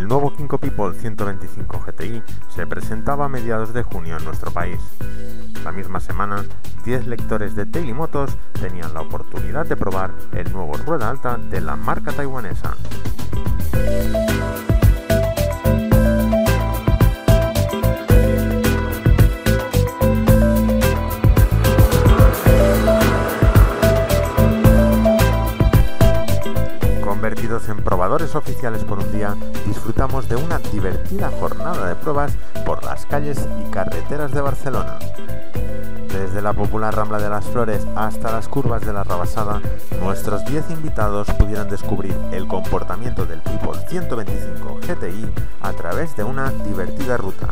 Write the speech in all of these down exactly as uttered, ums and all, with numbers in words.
El nuevo Kinko People ciento veinticinco G T I se presentaba a mediados de junio en nuestro país. La misma semana, diez lectores de Daily Motors tenían la oportunidad de probar el nuevo rueda alta de la marca taiwanesa. Convertidos en probadores oficiales por un día, disfrutamos de una divertida jornada de pruebas por las calles y carreteras de Barcelona. Desde la popular Rambla de las Flores hasta las curvas de la Rabasada, nuestros diez invitados pudieron descubrir el comportamiento del People ciento veinticinco G T I a través de una divertida ruta.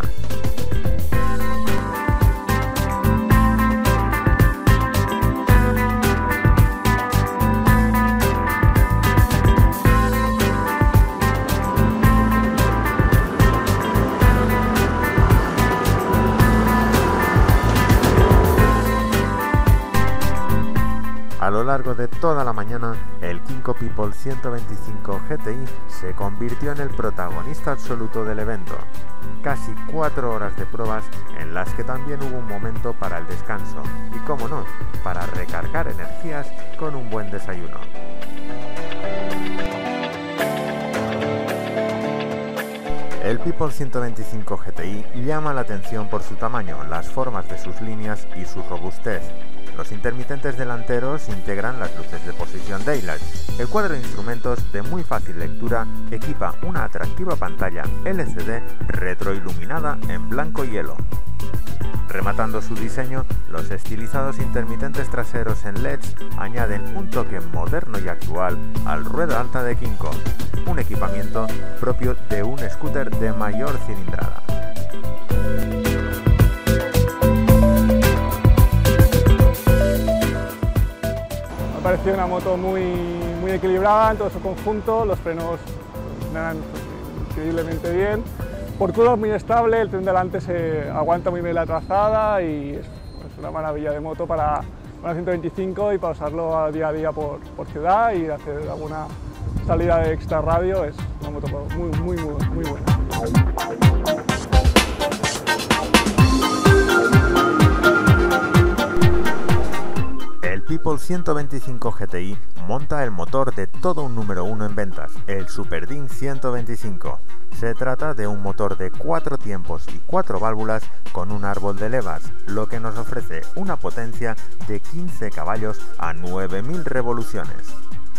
A lo largo de toda la mañana, el Kinko People ciento veinticinco G T I se convirtió en el protagonista absoluto del evento. Casi cuatro horas de pruebas en las que también hubo un momento para el descanso y, como no, para recargar energías con un buen desayuno. El People ciento veinticinco G T I llama la atención por su tamaño, las formas de sus líneas y su robustez. Los intermitentes delanteros integran las luces de posición Daylight. El cuadro de instrumentos, de muy fácil lectura, equipa una atractiva pantalla L C D retroiluminada en blanco y hielo. Rematando su diseño, los estilizados intermitentes traseros en L E Ds añaden un toque moderno y actual al rueda alta de Kinko, un equipamiento propio de un scooter de mayor cilindrada. Me pareció una moto muy, muy equilibrada en todo su conjunto, los frenos funcionan increíblemente bien. Por curvas muy estable, el tren delante se aguanta muy bien la trazada y es, es una maravilla de moto para una ciento veinticinco y para usarlo a día a día por, por ciudad y hacer alguna salida de extra radio. Es una moto muy, muy, muy, muy buena. El People ciento veinticinco G T I monta el motor de todo un número uno en ventas, el Superding ciento veinticinco. Se trata de un motor de cuatro tiempos y cuatro válvulas con un árbol de levas, lo que nos ofrece una potencia de quince caballos a nueve mil revoluciones.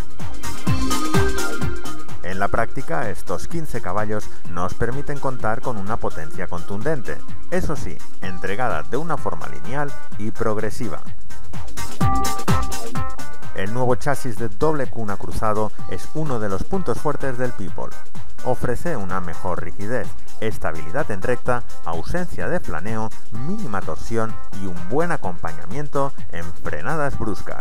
En la práctica, estos quince caballos nos permiten contar con una potencia contundente, eso sí, entregada de una forma lineal y progresiva. El nuevo chasis de doble cuna cruzado es uno de los puntos fuertes del People. Ofrece una mejor rigidez, estabilidad en recta, ausencia de flaneo, mínima torsión y un buen acompañamiento en frenadas bruscas.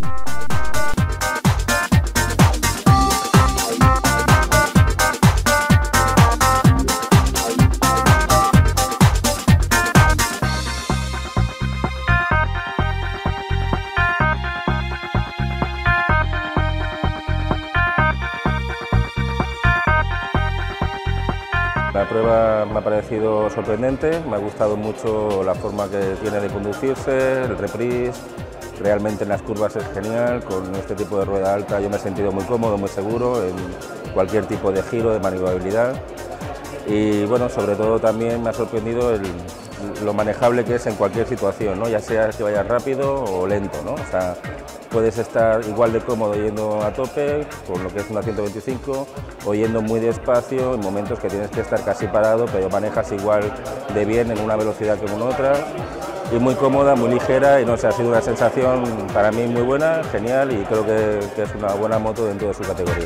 La prueba me ha parecido sorprendente, me ha gustado mucho la forma que tiene de conducirse, el reprise, realmente en las curvas es genial, con este tipo de rueda alta yo me he sentido muy cómodo, muy seguro en cualquier tipo de giro, de maniobrabilidad y bueno, sobre todo también me ha sorprendido el, lo manejable que es en cualquier situación, ¿no? Ya sea que vayas rápido o lento, ¿no? O sea, puedes estar igual de cómodo yendo a tope, con lo que es una ciento veinticinco, o yendo muy despacio en momentos que tienes que estar casi parado, pero manejas igual de bien en una velocidad que en otra, y muy cómoda, muy ligera, y no sé, ha sido una sensación para mí muy buena, genial, y creo que, que es una buena moto dentro de su categoría.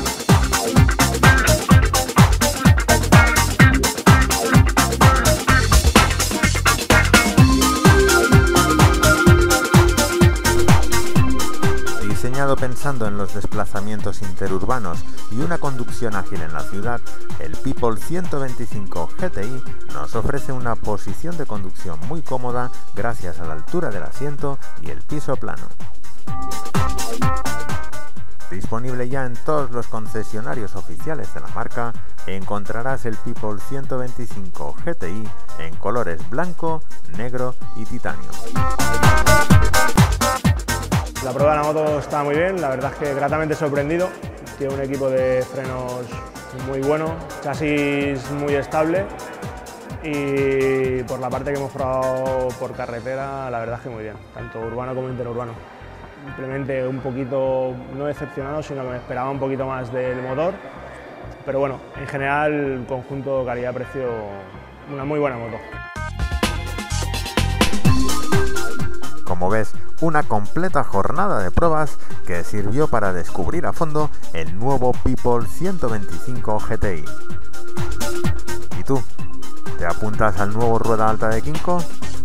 Diseñado pensando en los desplazamientos interurbanos y una conducción ágil en la ciudad, el People ciento veinticinco G T I nos ofrece una posición de conducción muy cómoda gracias a la altura del asiento y el piso plano. Disponible ya en todos los concesionarios oficiales de la marca, encontrarás el People ciento veinticinco G T I en colores blanco, negro y titanio. La prueba de la moto está muy bien, la verdad es que gratamente sorprendido. Tiene un equipo de frenos muy bueno, chasis muy estable y por la parte que hemos probado por carretera, la verdad es que muy bien, tanto urbano como interurbano. Simplemente un poquito, no decepcionado, sino que me esperaba un poquito más del motor, pero bueno, en general, conjunto calidad-precio, una muy buena moto. Como ves, una completa jornada de pruebas que sirvió para descubrir a fondo el nuevo People ciento veinticinco G T I. ¿Y tú? ¿Te apuntas al nuevo rueda alta de Kymco?